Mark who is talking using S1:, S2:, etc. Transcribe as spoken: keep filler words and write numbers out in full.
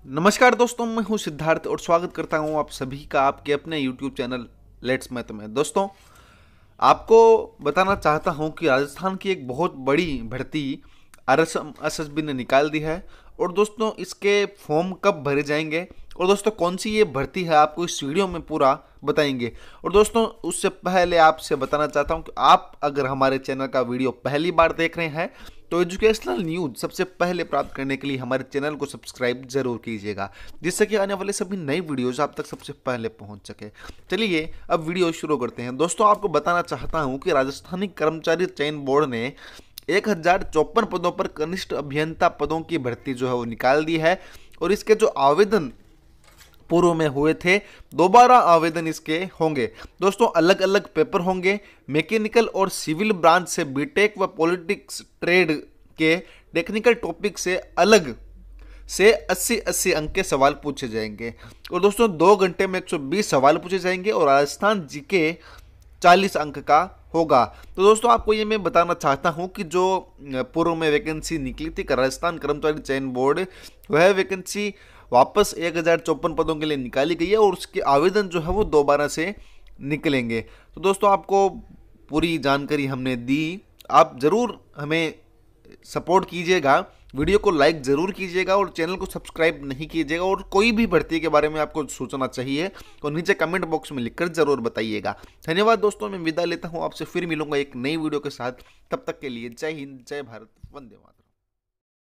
S1: नमस्कार दोस्तों, मैं हूं सिद्धार्थ और स्वागत करता हूं आप सभी का आपके अपने यूट्यूब चैनल लेट्स मैथ में। दोस्तों, आपको बताना चाहता हूं कि राजस्थान की एक बहुत बड़ी भर्ती आर एस एस बी ने निकाल दी है। और दोस्तों, इसके फॉर्म कब भरे जाएंगे और दोस्तों कौन सी ये भर्ती है, आपको इस वीडियो में पूरा बताएंगे। और दोस्तों, उससे पहले आपसे बताना चाहता हूं कि आप अगर हमारे चैनल का वीडियो पहली बार देख रहे हैं तो एजुकेशनल न्यूज सबसे पहले प्राप्त करने के लिए हमारे चैनल को सब्सक्राइब जरूर कीजिएगा, जिससे कि आने वाले सभी नई वीडियोस आप तक सबसे पहले पहुंच सके। चलिए अब वीडियो शुरू करते हैं। दोस्तों, आपको बताना चाहता हूं कि राजस्थानी कर्मचारी चयन बोर्ड ने एक हजार चौपन पदों पर कनिष्ठ अभियंता पदों की भर्ती जो है वो निकाल दी है। और इसके जो आवेदन पूर्व में हुए थे, दोबारा आवेदन इसके होंगे। दोस्तों, अलग अलग पेपर होंगे। मैकेनिकल और सिविल ब्रांच से बीटेक व पॉलिटिक्स ट्रेड के टेक्निकल टॉपिक से अलग से अस्सी अस्सी अंक के सवाल पूछे जाएंगे। और दोस्तों, दो घंटे में एक सौ बीस सवाल पूछे जाएंगे और राजस्थान जीके चालीस अंक का होगा। तो दोस्तों, आपको ये मैं बताना चाहता हूं कि जो पूर्व में वैकेंसी निकली थी राजस्थान कर्मचारी चयन बोर्ड, वह वैकेंसी वापस एक हजार चौपन पदों के लिए निकाली गई है और उसके आवेदन जो है वो दोबारा से निकलेंगे। तो दोस्तों, आपको पूरी जानकारी हमने दी। आप ज़रूर हमें सपोर्ट कीजिएगा, वीडियो को लाइक ज़रूर कीजिएगा और चैनल को सब्सक्राइब नहीं कीजिएगा। और कोई भी भर्ती के बारे में आपको सूचना चाहिए तो नीचे कमेंट बॉक्स में लिखकर ज़रूर बताइएगा। धन्यवाद दोस्तों, मैं विदा लेता हूँ, आपसे फिर मिलूंगा एक नई वीडियो के साथ। तब तक के लिए जय हिंद, जय भारत, वंदे मातरम।